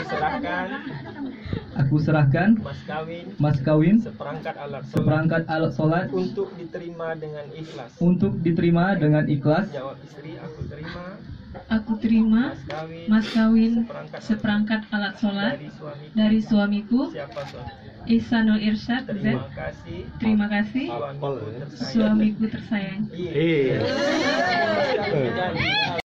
Aku serahkan mas kawin seperangkat alat sholat untuk diterima dengan ikhlas. Jawab istri, Aku terima mas kawin seperangkat alat sholat dari suamiku siapa suami? Ihsanul Irsyad Z. Terima kasih Suamiku tersayang. suamiku tersayang. Iya.